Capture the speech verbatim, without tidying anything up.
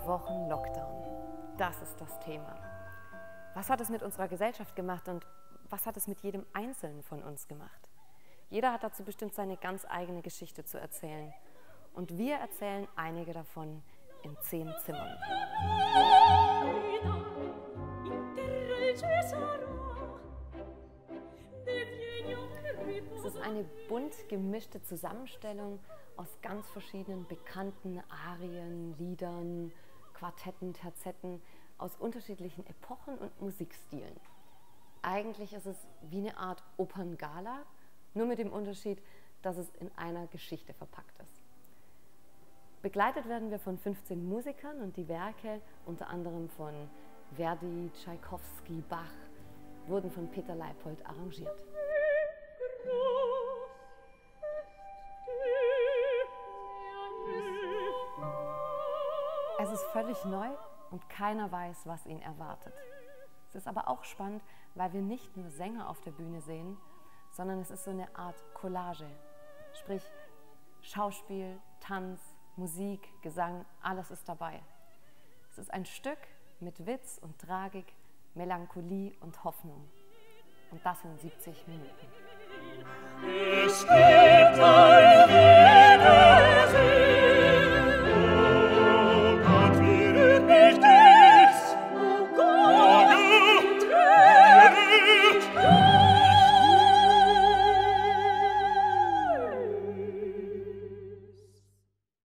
Wochen Lockdown. Das ist das Thema. Was hat es mit unserer Gesellschaft gemacht und was hat es mit jedem Einzelnen von uns gemacht? Jeder hat dazu bestimmt seine ganz eigene Geschichte zu erzählen. Und wir erzählen einige davon in zehn Zimmern. Es ist eine bunt gemischte Zusammenstellung aus ganz verschiedenen bekannten Arien, Liedern, Quartetten, Terzetten aus unterschiedlichen Epochen und Musikstilen. Eigentlich ist es wie eine Art Operngala, nur mit dem Unterschied, dass es in einer Geschichte verpackt ist. Begleitet werden wir von fünfzehn Musikern und die Werke, unter anderem von Verdi, Tschaikowski, Bach, wurden von Peter Leipold arrangiert. Es ist völlig neu und keiner weiß, was ihn erwartet. Es ist aber auch spannend, weil wir nicht nur Sänger auf der Bühne sehen, sondern es ist so eine Art Collage. Sprich, Schauspiel, Tanz, Musik, Gesang, alles ist dabei. Es ist ein Stück mit Witz und Tragik, Melancholie und Hoffnung. Und das in siebzig Minuten. Es gibt ein